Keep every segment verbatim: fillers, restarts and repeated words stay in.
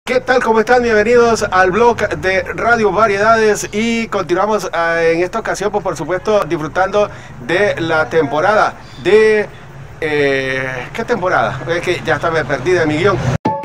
¿Qué tal? ¿Cómo están? Bienvenidos al blog de Radio Variedades y continuamos eh, en esta ocasión, pues, por supuesto, disfrutando de la temporada de... Eh, ¿Qué temporada? Es que ya está me perdí de mi guión.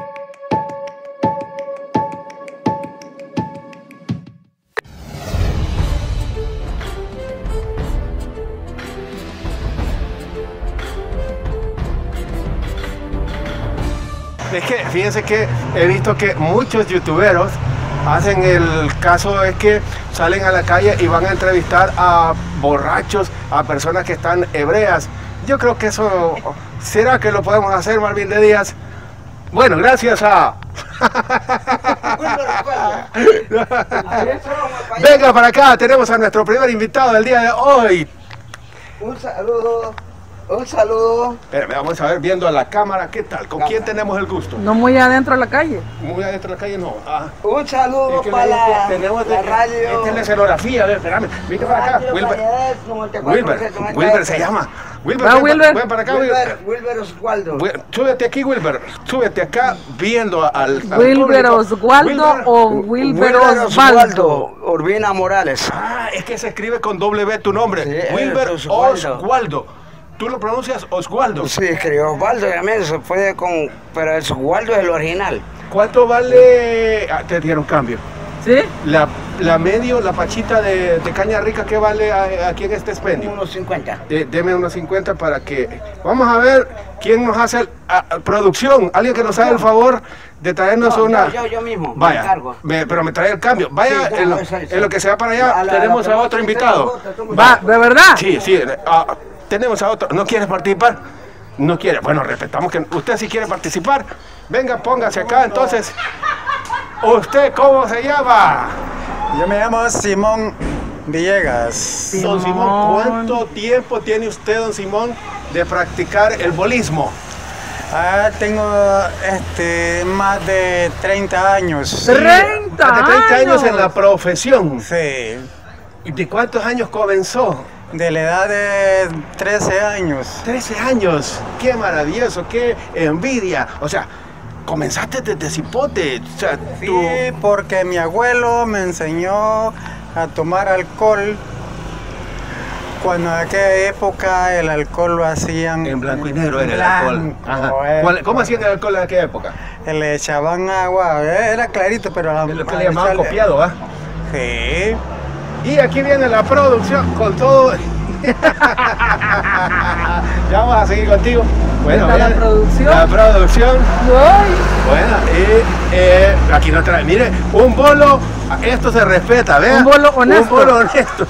Es que fíjense que he visto que muchos youtuberos hacen el caso es que salen a la calle y van a entrevistar a borrachos, a personas que están hebreas. Yo creo que eso, ¿será que lo podemos hacer, Marvin de Díaz? Bueno, gracias a... Venga para acá, tenemos a nuestro primer invitado del día de hoy. Un saludo. Un saludo. Espérame, vamos a ver, viendo a la cámara, ¿qué tal? ¿Con quién tenemos el gusto? No muy adentro de la calle. Muy adentro de la calle, no. Ah. Un saludo Es que para la, tenemos la de, radio. Esta es la escenografía, a ver, espérame. Viste para acá, Wilber. Wilber, Wilber se llama. Wilber, Va, ven, Wilber. ven para acá, Wilber, Wilber Oswaldo. Wilber. Súbete aquí, Wilber. Súbete acá viendo al. al Wilber público. Oswaldo Wilber. o Wilber Wilber Osvaldo. Oswaldo Urbina Morales. Ah, es que se escribe con W tu nombre. Sí, Wilber Oswaldo. Oswaldo. ¿Tú lo pronuncias Oswaldo? Sí, escribió Osvaldo también, se puede con... Pero el Oswaldo es el original. ¿Cuánto vale? Ah, te dieron cambio. ¿Sí? La, la medio, la pachita de, de caña rica, ¿qué vale a- aquí en este expendio? Unos cincuenta. De, deme unos cincuenta para que... Vamos a ver quién nos hace el- a- a- producción. Alguien que nos haga el favor de traernos No, una... yo, yo, yo mismo, me Vaya, encargo. me- pero me trae el cambio. Vaya, Sí, en, lo, no, esa- esa. en lo que se va para allá, A la- tenemos la- a otro invitado. Va, ¿de verdad? Sí, sí, ah, tenemos a otro. ¿No quieres participar? No quiere. Bueno, respetamos que usted sí quiere participar. Venga, póngase acá entonces. ¿Usted cómo se llama? Yo me llamo Simón Villegas. Don Simón, ¿cuánto tiempo tiene usted, don Simón, de practicar el bolismo? Ah, tengo este, más de treinta años. treinta Más de treinta años en la años. profesión. Sí, ¿Y de cuántos años comenzó? de la edad de trece años. trece años. Qué maravilloso, qué envidia. O sea, comenzaste desde cipote. O sea, Sí, tú... porque mi abuelo me enseñó a tomar alcohol. Cuando en aquella época el alcohol lo hacían En blanco y negro era el blanco, alcohol. Ajá. eh. ¿Cuál- ¿Cómo hacían el alcohol en aquella época? Le echaban agua, eh, era clarito, pero la Es lo que le llamaban copiado, ¿ah? Sí. Y aquí viene la producción con todo. Ya vamos a seguir contigo. Bueno, ¿Está la viene producción? La producción. Ay, Bueno, y eh, aquí nos trae, mire, un bolo, esto se respeta, ¿vean? Un bolo honesto. Un bolo honesto.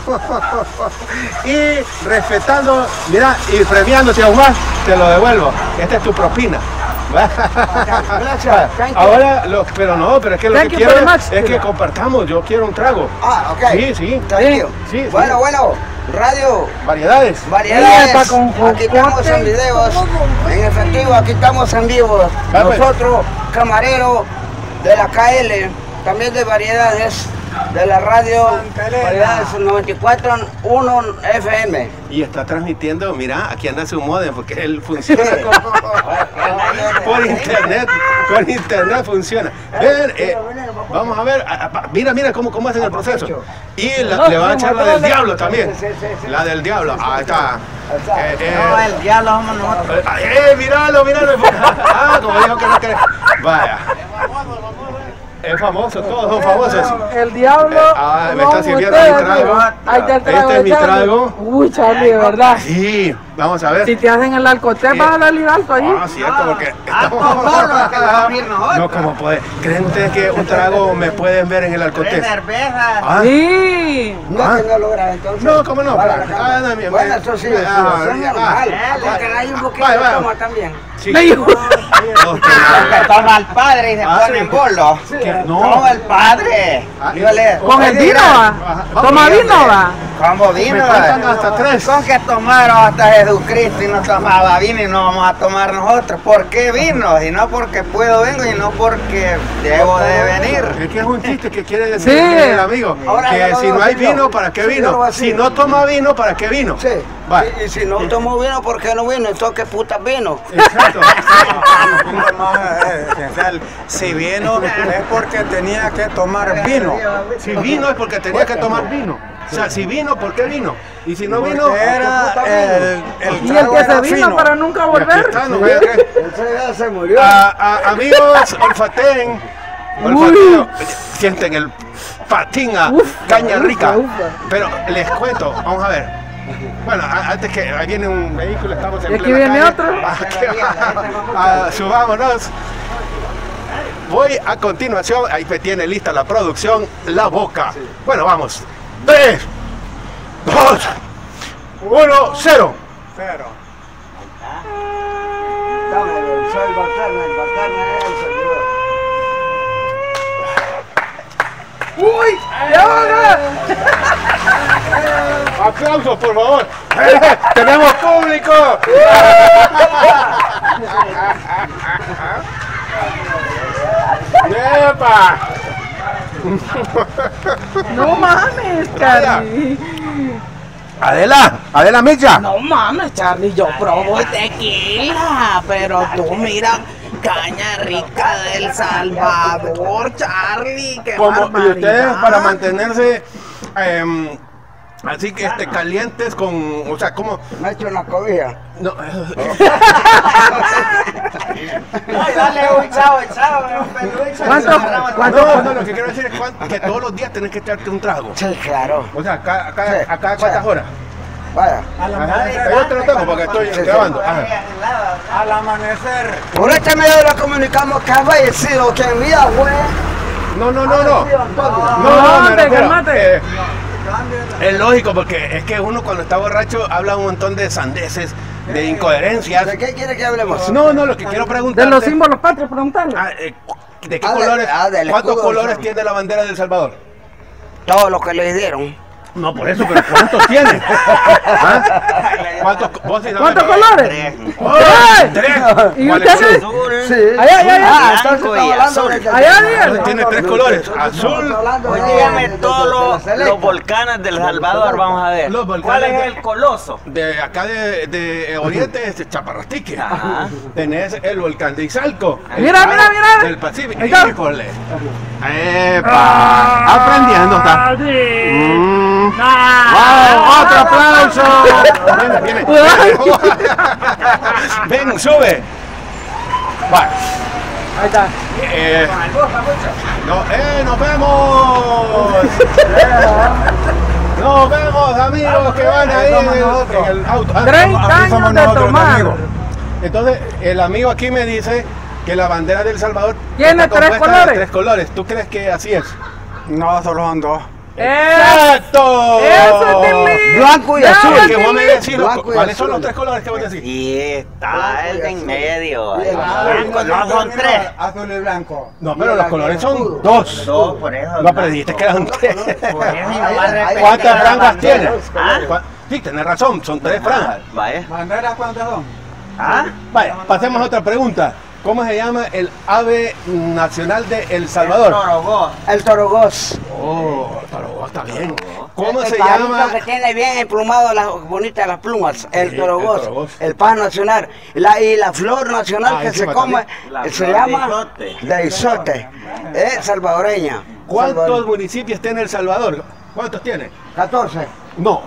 Y respetando, mira, y premiándote aún más, te lo devuelvo. Esta es tu propina. Gracias, thank you. Ahora, lo, pero no, pero es que lo Thank que you quiero very es, much. es que compartamos, yo quiero un trago. Ah, ok. Sí, sí. Thank you. Sí, sí. Bueno, bueno, radio. Variedades. Variedades, Epa, con aquí estamos jocote. en videos, en efectivo, aquí estamos en vivo. Ah, pues. Nosotros, camareros de la K L, también de Variedades, de la radio Santa Elena. Variedades noventa y cuatro punto uno F M. Y está transmitiendo, mira, aquí anda su modem, porque él funciona con- por internet, por internet funciona. Ven, eh, vamos a ver, a- a- mira, mira cómo, cómo hacen el proceso. Y la- le van a echar la del diablo también. Sí, sí, sí. La del diablo, ahí está. Eh, eh, No, el diablo somos nosotros. eh, eh, míralo, míralo. Ah, como dijo que no quiere. Vaya. Es famoso, todos son famosos. el diablo. Ah, me no, está sirviendo ustedes, mi trago. Ahí está el trago. Este es mi de Charlie. trago. Uy, Charlie, de verdad. Sí, vamos a ver. Si te hacen el alcotel, vas a darle alto allí. Ah, cierto, porque Ah, tomarlo, que lo vamos a ir nosotros. No, como puede. ¿Creen ustedes que un trago me pueden ver en el alcotés? cerveza. Ah, Sí. No, Ah. que no logra entonces. No, cómo no, Para para- la cámara. ah, no, mi- Bueno, me- eso sí, me- eso ah, eso es ya, normal. ah, Porque hay un poquito vaya, de vaya. toma también. sí. Me dijo. Dos, tres, Que toma el padre y se Ah, pone sí. en bolo. ¿Qué? No. Toma el padre. Ah, Dígale, Con el oye, vino, mira, va. Ajá. Toma Oye, vino, va. ¿cómo Me vino? faltan va? hasta tres. Con que tomaron hasta Jesucristo y no tomaba vino y no vamos a tomar nosotros. ¿Por qué vino? Y no porque puedo vengo y no porque debo de venir. Es que es un chiste que quiere decir Sí. el amigo. Ahora Que ya lo si voy no a hay decir yo. vino, ¿para qué Sí, yo lo vino? voy a Si decir. no toma vino, ¿para qué vino? Sí. Va. Y, y si no tomó vino, ¿por qué no vino? Entonces, ¿qué puta vino? Exacto. Un poquito más eh, esencial. Si vino es porque tenía que tomar vino. Si vino es porque tenía que tomar vino. O sea, si vino, ¿por qué vino? Y si no vino, Porque era el, el Y el trago que se era vino fino. para nunca Y aquí volver. está, no voy a creer. Ese ya se murió. A- a- amigos, olfateen. Olfateo. Sienten el patín a caña ufa, rica. ufa. Pero les cuento, vamos a ver. Bueno, a- antes que ahí viene un vehículo, estamos en Y aquí plena viene calle. otro. Ah, que- ah, subámonos. Voy a continuación, ahí me tiene lista la producción, la boca. Bueno, vamos. Tres, dos, uno, cero. Cero. Dame, soy el bacana, el bacana es el señor. ¡Uy! ¡Ya va! Aplausos, por favor. ¡Tenemos público! ¡Epa! No mames, Charlie. Adela, Adela Micha. No mames, Charlie, yo probo tequila, pero tú mira, caña rica del Salvador, Charlie, qué Como, y barbaridad. ustedes para mantenerse em, así que este, calientes con, o sea, como Me ha hecho una cobija. no, Ay, dale un chavo, chavo, un peluche. ¿Cuánto? ¿Cuánto? no, no, lo que quiero decir es cuán- que todos los días tenés que echarte un trago. Sí, claro. O sea, acá, acá, Sí, acá sí. cuántas horas. Vaya. Al Ajá, amanecer, yo te lo tengo porque estoy Sí, sí. grabando. Ajá. al amanecer, Por este medio la comunicamos que ha fallecido, que en vida fue. No, no, no, no. fallecido Antonio. No, No, no, me hombre, refiero, cálmate. eh, es lógico porque es que uno cuando está borracho habla un montón de sandeces, de incoherencias. ¿De qué quiere que hablemos? No, no, lo que quiero De preguntarte. los símbolos patrios, preguntarle. Ah, eh, ¿de qué Ah, de- colores? ah, del ¿Cuántos escudo, colores sí. tiene la bandera de El Salvador? Todo lo que le dieron. No, por eso, pero ¿cuántos tiene? ¿Ah? ¿Cuántos, vos sí sabés? ¿Cuántos colores? ¡Oh, tres! ¿Y ¿Cuáles ustedes? son? Sí. Allá, allá, allá. Ah, entonces Blanco y estamos hablando azul. de que- Allá, dígale. Tiene tres colores, azul. Pues dígame todos los, los volcanes del Salvador, vamos a ver. Los volcanes ¿Cuál es de- el coloso? De acá de, de Oriente es Chaparrastique. Ajá. Tenés el volcán de Izalco. el Mira, Palo mira, mira. Del Pacífico. Ahí está. Híjole. ¡Epa! Aprendiendo está. Mm. ¡Wow! ¡Otro aplauso! Viene, viene. Ven, sube. Va. Ahí está. Eh, no, eh, nos vemos. Nos vemos, amigos que van ahí en el, en el auto. Ah, treinta aquí años somos de nosotros, tomar. amigos. Entonces, el amigo aquí me dice que la bandera de El Salvador Tiene está tres compuesta de colores. tres colores. ¿Tú crees que así es? no, solo son dos. ¡Exacto! ¡Eso es Tilly! Blanco y Ya, azul. Que vos me decís, los- Blanco y ¿cuáles azul. son los tres colores que vos decís? Y está el de en medio. Y el Blanco, no son tres. Azul y blanco. No, pero los colores son dos. Dos, por eso. No, pero dijiste que eran tres. Por eso mi Ahí- mamá ahí- repetía ¿Cuántas la franjas bandera. tiene? ¿Ah? ¿Cuá- Sí, tenés razón, son tres franjas. Vaya. ¿Banderas cuántas son? ¿Ah? Vaya, pasemos a otra pregunta. ¿Cómo se llama el ave nacional de El Salvador? Torogó. El torogós. Oh, Torogó, está bien. ¿Cómo El se pajarito llama? que tiene bien emplumado las bonitas las plumas, el Sí, torogós, el torogós. el pan nacional, la, y la flor nacional Ah, que se encima come, también. La se flor de llama isote. de isote, es salvadoreña. ¿Cuántos Salvador- municipios tiene El Salvador? ¿Cuántos tiene? catorce. No.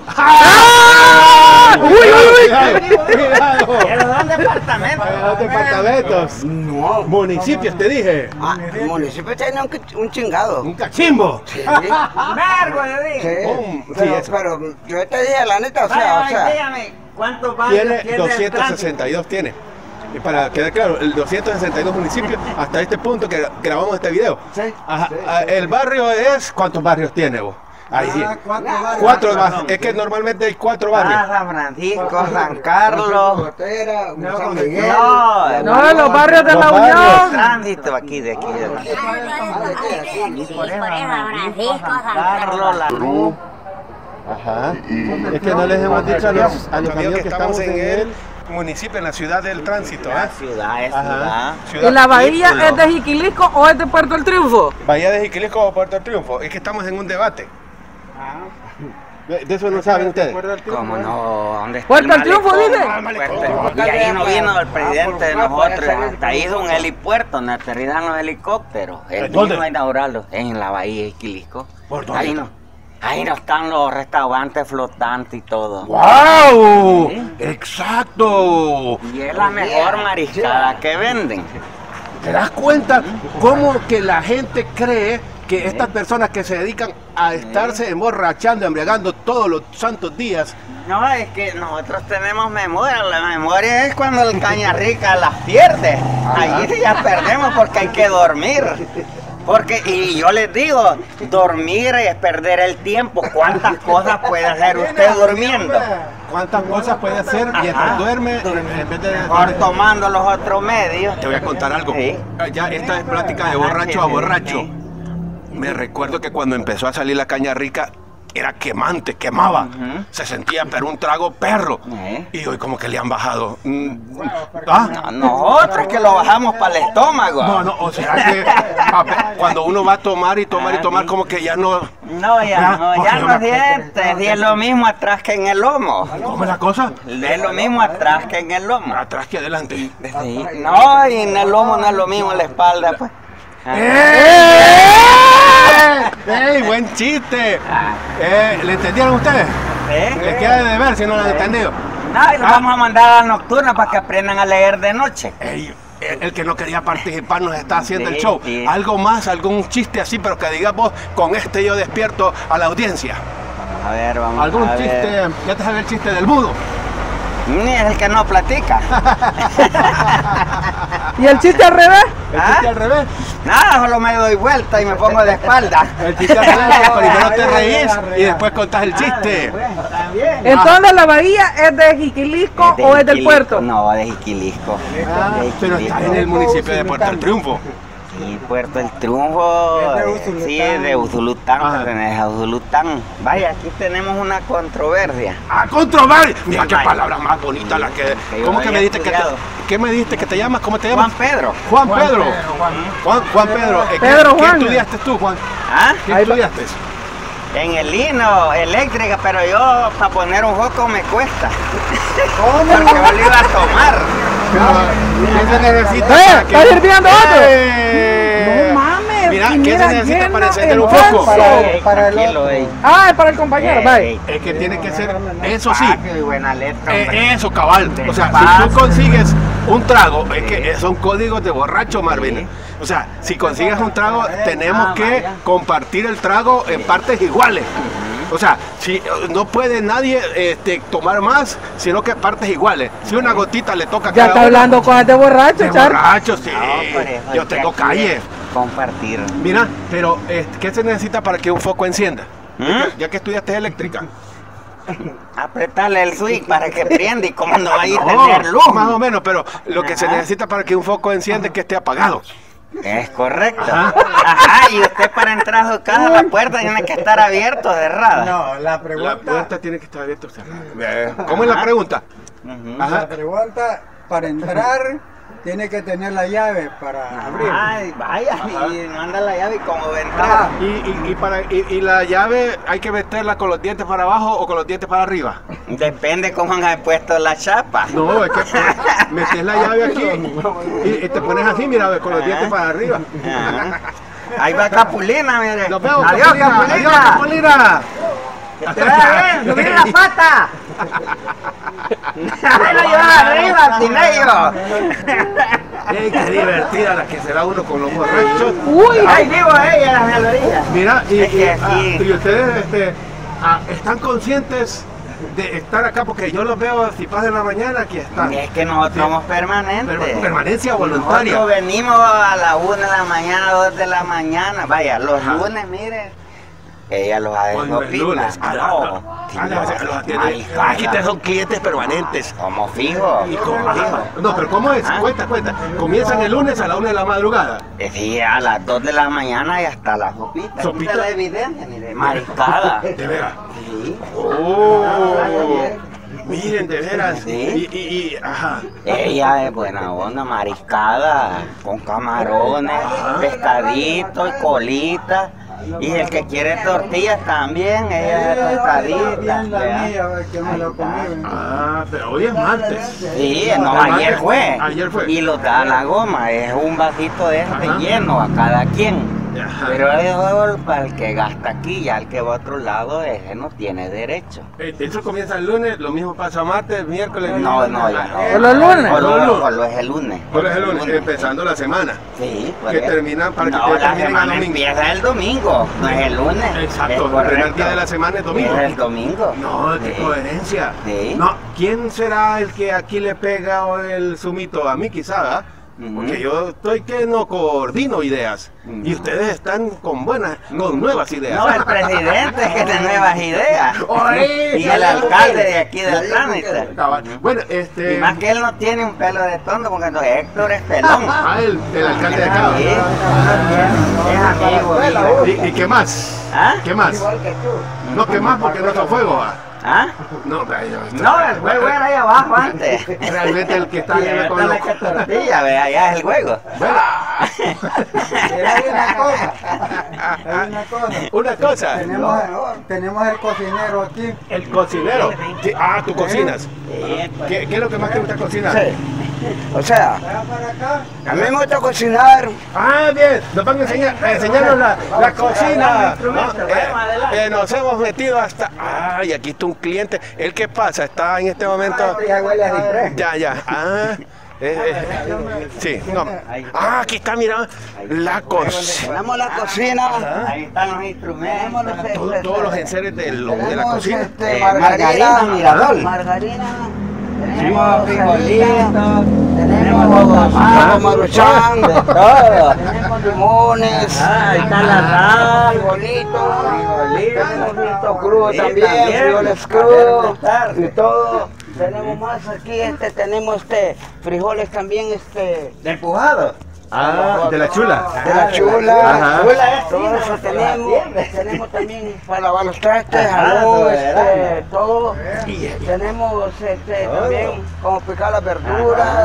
¡Uy, uy, uy! Cuidado, cuidado. Pero son departamentos. Los departamentos. No. Municipios, te dije. Ah, el municipio tiene un, qui- un chingado. Un cachimbo. Sí, Vergo, le dije. sí. Um, sí, pero, eso. pero yo te dije la neta, o sea, Vaya, o sea, dígame, ¿cuántos barrios Tiene tiene el doscientos tránsito? sesenta y dos tiene. Y para quedar claro, el doscientos sesenta y dos municipios hasta este punto que grabamos este video. Sí, Ajá, sí, ah, sí. el barrio es, ¿cuántos barrios tiene vos? Ahí sí. Ah, cuatro barrios. Cuatro barrios. Es que normalmente hay cuatro Ah, barrios. San Francisco, San Carlos. Botera, San no, Miguel. no, No, de los barrios de Los la barrios. Unión. Tránsito aquí, de aquí. De aquí. Por eso, Francisco, San Carlos, la Cruz. Ajá. Es que no les hemos dicho a los, a los amigos que estamos en el municipio, en la ciudad del tránsito. La ¿eh? ciudad es Ajá. ciudad. ¿Y la bahía Título. es de Jiquilisco o es de Puerto del Triunfo? Bahía de Jiquilisco o Puerto Triunfo. Es que estamos en un debate. De de eso no saben ustedes. ¿Cómo no? ¿Dónde está Puerta el al Triunfo, malecón? dice. Puerta- Y ahí no vino el presidente de nosotros, hasta ahí es un helipuerto, donde aterrizan los helicópteros. Él ¿Dónde? vino a inaugurarlo en la bahía de Quilisco. ¿Por dónde Ahí está? no, ahí no están los restaurantes flotantes y todo. ¡Wow! Sí. ¡Exacto! Y es la mejor mariscada que venden. ¿Te das cuenta cómo que la gente cree que estas personas que se dedican a estarse emborrachando, embriagando todos los santos días? No, es que nosotros tenemos memoria. La memoria es cuando el caña rica las pierde. Ahí sí ya perdemos porque hay que dormir. Porque, y yo les digo, dormir es perder el tiempo. ¿Cuántas cosas puede hacer usted durmiendo? ¿Cuántas cosas puede hacer mientras duerme en vez de... Mejor tomando los otros medios. Te voy a contar algo. Sí. Ya esta es plática de borracho a borracho. Me recuerdo que cuando empezó a salir la caña rica era quemante, quemaba. Ujú. Se sentía pero un trago perro. ¿Eh? Y hoy como que le han bajado. Mm, ¿Ah? No, nosotros que lo bajamos para el estómago. No, no, o sea que a- cuando uno va a tomar y tomar y tomar como que ya no... No, ya, no, ya no sientes. Y es lo mismo atrás que en el lomo. ¿Cómo es la cosa? Es lo mismo atrás que en el lomo. Atrás que adelante. Sí. No, y en el lomo no es lo mismo en la espalda, pues. ¡Eh! ¡Ey, buen chiste! Eh, ¿Le entendieron ustedes? ¿Eh? Les queda de ver si no lo han entendido. No, y los vamos a mandar a la nocturna para que aprendan a leer de noche. Ey, el, el que no quería participar nos está haciendo Sí, el show. sí. Algo más, algún chiste así, pero que digas vos, con este yo despierto a la audiencia. A ver, vamos Algún a chiste, ver. ya te sabes el chiste del mudo. Ni es el que no platica. ¿Y el chiste al revés? El ¿Ah? chiste al revés. Nada, solo me doy vuelta y me pongo de espalda. El chiste al revés, que primero te reís y después contás el chiste. También. Entonces, ¿la bahía es de Jiquilisco o es del puerto? No, de Jiquilisco. Ah, De pero Jiquilisco. está en el municipio de Puerto del Triunfo. Sí, Puerto El Triunfo, Es de eh, Usulután. sí, es de Usulután, Ajá. pertenece a Usulután. Vaya, aquí tenemos una controversia. ¡A controversia! Mira qué Vaya. palabra más bonita la que... Que yo ¿Cómo que había me dijiste que te, estudiado. ¿Qué me dijiste que te llamas? ¿Cómo te Juan llamas? Pedro. Juan Pedro. Juan, Juan Pedro. Eh, ¿qué- Pedro ¿Qué Juan. estudiaste tú, Juan? ¿Ah? ¿Qué estudiaste? En el lino, eléctrica, pero yo para poner un foco me cuesta. Porque yo lo iba a tomar. Pero, ¿qué se necesita ¡Eh! para que... ¡Está hirviendo otro! ¡Eh! No mames, Mira, y ¿qué se mira, necesita llena para encender el un foco? vaso. Ey, para el tranquilo, ey. Ah, es para el compañero, Ey, bye. ey. Es que tiene que ser... Eso sí. Despacio y buena letra, hombre. Eh, eso, cabal. O sea, si Despacio. tú consigues un trago, es que son códigos de borracho, Marvin. O sea, si consigues un trago, tenemos Ah, que vaya. compartir el trago en partes iguales. O sea, si eh, no puede nadie este, tomar más, sino que partes iguales. Si una gotita le toca a Ya cada está uno, hablando cosas de borracho, de Char. borracho, sí. No, por eso Yo es que tengo aquí calle. es Compartir. Mira, pero eh, ¿qué se necesita para que un foco encienda? ¿Mm? Ya, que, ya que estudiaste eléctrica. Apretarle el switch para que prenda y como no vaya a No, tener luz. más o menos, pero lo que se Ajá. necesita para que un foco encienda es que esté apagado. Es correcto. Ajá, y usted para entrar a su casa la puerta tiene que estar abierta o cerrada. No, la La pregunta, puerta tiene que estar abierta o cerrada. ¿Cómo es la pregunta? Ujú. Ajá. la pregunta para entrar tiene que tener la llave para abrir. Ay, vaya, y manda la llave y como va a entrar. Y, y, y para, y, y la llave hay que meterla con los dientes para abajo o con los dientes para arriba. Depende cómo han puesto la chapa. No, es que metes la llave aquí y, y te pones así, mira, ve, con los dientes para arriba. Ajá. Ahí va Capulina, mire. Nos vemos, Adiós, Capulina. Capulina. Adiós, Capulina. Que te vaya bien, subir la pata. Ahí lo lleva arriba, Tinello. Ey, qué divertida la que se da uno con los borrachos. Uy, Ahí vivo ella, a la orilla. Mira, y, Es que y, aquí- ah, y ustedes este, ah, están conscientes de estar acá porque yo los veo si pasa en la mañana, aquí están. Es que nosotros somos permanentes. Per- permanencia voluntaria. Nosotros venimos a las una de la mañana, dos de la mañana. Vaya, los Ajá. lunes, mire. Ella los ha Hoy no es lunes. Ah, no, no. Ah, no, o sea, los atiende. Ah, aquí te son clientes permanentes. Como fijo. ¿Y cómo? Ajá. No, pero ¿cómo es? Ah. Cuenta, cuenta. Comienzan el lunes a la una de la madrugada. Sí, a las dos de la mañana y hasta la sopita. Aquí ¿Sopita? está la evidencia, mire, mariscada. De veras. Sí. Oh. Miren, de veras. Sí. Y, y, y, ajá. Ella es buena onda, mariscada, con camarones, Ajá. pescadito y colita. Y el que quiere tortillas también, ella es tostadita. la mía, que me lo comí. Ah, pero hoy es martes. Sí, no, ayer fue. Ayer fue. Y los da la goma, es un vasito de este Ajá. lleno a cada quien. Ajá. Pero es para el que gasta aquí, ya el que va a otro lado, ese no tiene derecho. Eh, Eso comienza el lunes, lo mismo pasa martes, miércoles. No, no, ya no. ¿O los lunes? Solo, solo es el lunes. ¿Cuál es el lunes? Empezando la semana. Sí, Que pues. termina para que No, ustedes la terminen el semana domingo. empieza el domingo, no es el lunes. Exacto, es el primer correcto. día de la semana es domingo. Es el domingo. No, qué Sí. coherencia. Sí. No, ¿quién será el que aquí le pega o el sumito? A mí quizá, ¿verdad? Ujú. Porque yo estoy que no coordino ideas. Ujú. Y ustedes están con buenas, con nuevas ideas. No, el presidente es que tiene nuevas ideas. Oye, Y el alcalde de aquí del trámite. Cabal. Bueno, este... Y más que él no tiene un pelo de tonto porque no, Héctor es pelón. Ah, el, el alcalde de acá. Sí, es amigo mío. ¿Y, y qué más? ¿Ah? ¿Qué más? No, ¿qué más? Porque no está fuego, ¿va? ¿Ah? No, pero yo estoy- No, el juego era ahí abajo antes. Realmente el que está Y allá con ahorita los... le echa tortilla, ve, allá es el juego. Bueno, Pero hay una cosa, hay una cosa. una cosa. Tenemos, tenemos el cocinero aquí. El cocinero. Sí, ah, tú cocinas. Sí, pues. ¿Qué, qué es lo que más te gusta cocinar? Sí. O sea, Vaya para acá. a mí me gusta cocinar. Ah, bien. Nos van a enseñar, a enseñarnos la, la cocina. instrumento, No, vamos adelante. eh, nos hemos metido hasta... Ay, aquí está un cliente. ¿El qué pasa? Está en este momento... Ya huele a disfraz. Ya, ya. Ah, eh, eh, sí, no. Ah, aquí está, mira, la cocina. Tenemos la cocina. Ahí están los instrumentos. Todo- todos los enseres de, lo- de la cocina. Este, Eh, margarina, margarina, mirador. Margarina. Tenemos frijolitos, Tenemos tenemos maruchan, de todo. tenemos limones. Ah, ahí está la sal. Frijolitos. Frijolitos. Tenemos fritos crudos Sí, también, también. frijoles crudos y todo. Tenemos más aquí, este, tenemos este, frijoles también, este, ¿De empujado? Ah, de la chula. de la chula. Ajá. Chula es Todo fina, eso porque la tenemos, entiende. tenemos también para lavar los trastes, Ajá, jabón, todo, este, ¿verdad? todo. Tenemos este, también como picar las verduras,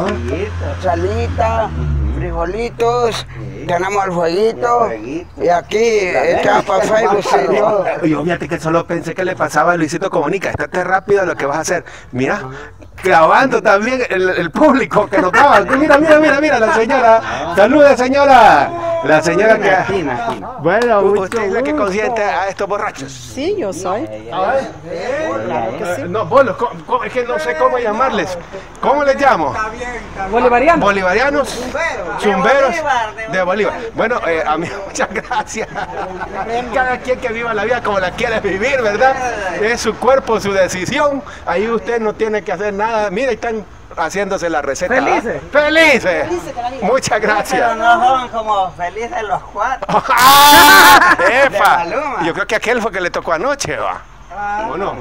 salita, frijolitos, tenemos el fueguito y aquí echamos para Facebook y todo. Yo fíjate que solo pensé que le pasaba a Luisito Comunica. Estate rápido lo que vas a hacer. Mira, grabando también el, el público que nos graba. Mira, mira, mira, mira, la señora. Saluda, señora. La señora que... Bueno, usted es la que consiente a estos borrachos. Sí, yo soy. A ver. Eh, No, bolos, co- co- es que no sé cómo llamarles. ¿Cómo les llamo? Bolivariano. Bolivarianos, chumberos de Bolívar. Bueno, eh, a mí muchas gracias. Cada quien que viva la vida como la quiere vivir, ¿verdad? Es su cuerpo, su decisión. Ahí usted no tiene que hacer nada. Mira, están haciéndose la receta. Felices. ¡Felices! Muchas Pero gracias. no son como felices los cuatro. ¡Ah! ¡Epa! De Maluma. Yo creo que aquel fue que le tocó anoche, ¿va? ¿O no?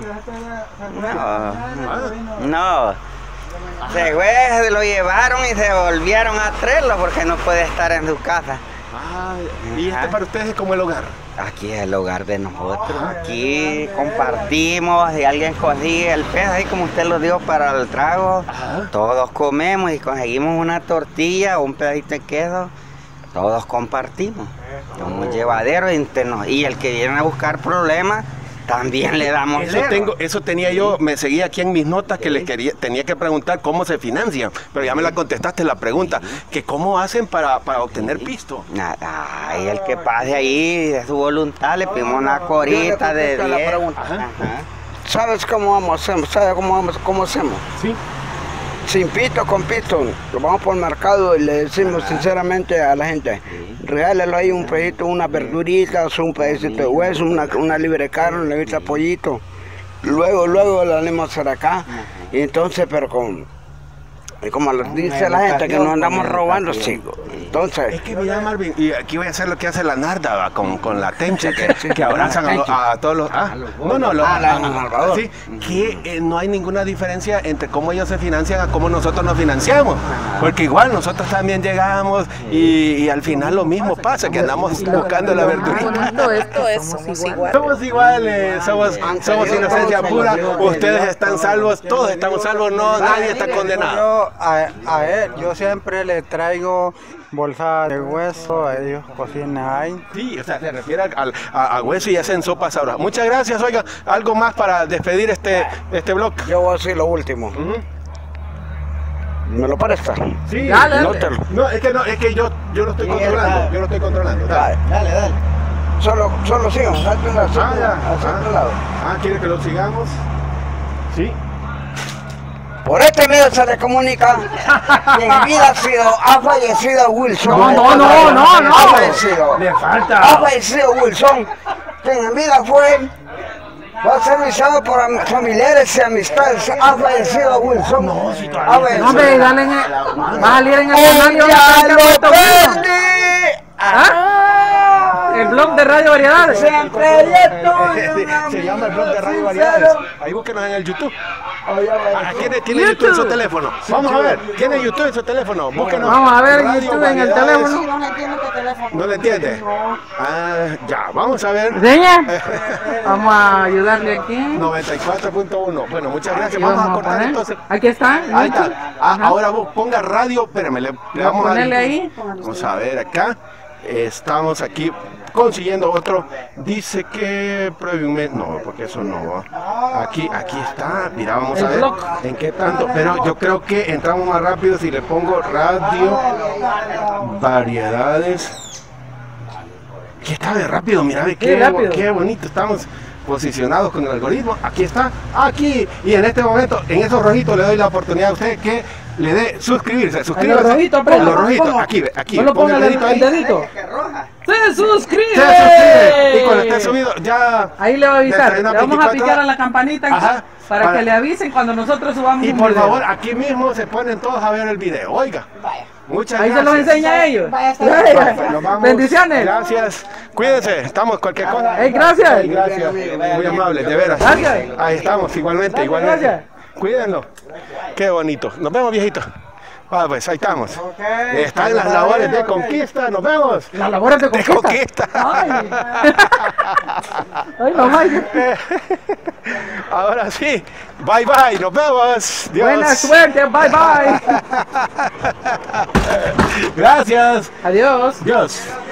No, no. Se fue, se lo llevaron y se volvieron a traerlo porque no puede estar en su casa. Ah, y este para ustedes es como el hogar. Aquí es el hogar de nosotros. Aquí compartimos, si alguien consigue el pez, ahí como usted lo dijo, para el trago, todos comemos y conseguimos una tortilla o un pedacito de queso, todos compartimos. Somos llevaderos internos y el que viene a buscar problemas, también le damos Eso, lero. tengo, eso tenía yo, me seguía aquí en mis notas que les quería, tenía que preguntar cómo se financian, pero ya me la contestaste la pregunta, que cómo hacen para, para obtener pisto. Nada, ay, el que pase ahí de su voluntad, le pedimos una corita de contesto la diez. pregunta. Ajá. ¿Sabes cómo vamos a hacer? ¿Sabes cómo, vamos, cómo hacemos? Sí. Sin pito, con pito. Lo vamos por el mercado y le decimos sinceramente a la gente, regálalo ahí un pedito, una verdurita, o un pedacito de hueso, una, una libre de carne, una libre de pollito. Luego, luego lo venimos a hacer acá. Y entonces, pero con... Y como lo dice la gente, que nos andamos robando, chicos. Entonces... Es que mira, Marvin, y aquí voy a hacer lo que hace la narda ¿va? Con, con la tencha, que, que abrazan a, lo- a todos los... Ah, no, no, lo, Ah, la- a- a Salvador. sí, que eh, no hay ninguna diferencia entre cómo ellos se financian a cómo nosotros nos financiamos. Porque igual nosotros también llegamos y, y al final lo mismo pasa, que andamos buscando la verdurita. Bonito esto es, somos iguales. Somos iguales, somos, somos inocencia pura, ustedes están salvos, todos estamos salvos, no, nadie está condenado. yo a, a él, yo siempre le traigo bolsa de hueso, a ellos cocinan ahí. Sí, o sea, se refiere al, a, a hueso y hacen sopas ahora. Muchas gracias, oiga. ¿Algo más para despedir este, este blog? Yo voy a decir lo último. Uh-huh. ¿Me lo presta? Sí, Dale, dale. no, te lo- no, es que no, es que yo, yo lo estoy Sí, controlando, dale. yo lo estoy controlando. Dale. Dale, dale. Solo, solo sigan, salte un lado, Ah, salte ya. hacia otro Ah, lado. ah, ¿quiere que lo sigamos? Sí. Por este medio se le comunica que en vida ha sido, ha fallecido Wilson. No, no, no, no, no. Ha fallecido. Le falta. Ha fallecido Wilson, que en vida fue, va a ser visado por am- familiares y amistades. Ha fallecido Wilson. No, si todavía No, hombre, dale en el, va a salir en el canal y ¡Ya vamos a lo ver qué ha puesto. perdí! ¿Ah? El blog de Radio Variedades. Siempre le doy un Se llama el blog de Radio sincero. Variedades. Ahí búsquenos en el YouTube. Ah, ¿Tiene, tiene YouTube en su teléfono? Vamos a ver. ¿Tiene YouTube en su teléfono? Búsquenos. Vamos a ver Radio YouTube en el Variedades. teléfono. No entiendo qué teléfono. ¿No le entiende? Ah, ya, vamos a ver. Seña, vamos a ayudarle aquí. noventa y cuatro punto uno. Bueno, muchas gracias. Aquí Vamos a vamos a cortar poner. entonces. Aquí está. Ahí YouTube. está. Ah, Ajá. ahora vos ponga radio. Espérame, le, le Voy a vamos a ponerle ahí. Vamos a ver acá. Estamos aquí consiguiendo otro. Dice que pruebe un mes. No, porque eso no va. Aquí, aquí está. Mira, vamos El a ver blog. en qué tanto. Pero yo creo que entramos más rápido si le pongo radio variedades. Que está de rápido, mira, ve Qué qué, rápido. qué bonito estamos posicionados con el algoritmo. Aquí está, aquí. Y en este momento, en esos rojitos, le doy la oportunidad a usted que le dé suscribirse. Suscríbase. los rojitos, En pero los rojitos, ponga. aquí, ve, aquí. Solo ponga ponga el, dedito el ahí. dedito. ¡Se suscribe! Se suscribe. Y cuando esté subido, ya. Ahí le va a avisar. dentro de Le unas vamos a veinticuatro picar a horas. la campanita aquí Ajá, para, para- que le avisen cuando nosotros subamos Y un por video. favor, aquí mismo se ponen todos a ver el video. Oiga. Muchas Ahí se gracias. los enseña a ellos. Vaya, hasta Vaya. Vaya, pues, nos vamos. Bendiciones. Gracias. Cuídense. Estamos cualquier cosa. Ey, gracias. Ey, gracias. Muy amable, de veras. Gracias. Ahí estamos, igualmente, Gracias, igualmente. gracias. Cuídenlo. Qué bonito. Nos vemos, viejitos. Ah, pues ahí estamos. Están las labores de conquista. Nos vemos. Las labores de De conquista. conquista. Ay. Ay, mamá. Ahora sí. Bye bye. Nos vemos. Dios. Buena suerte. Bye, bye. Gracias. Adiós. Dios.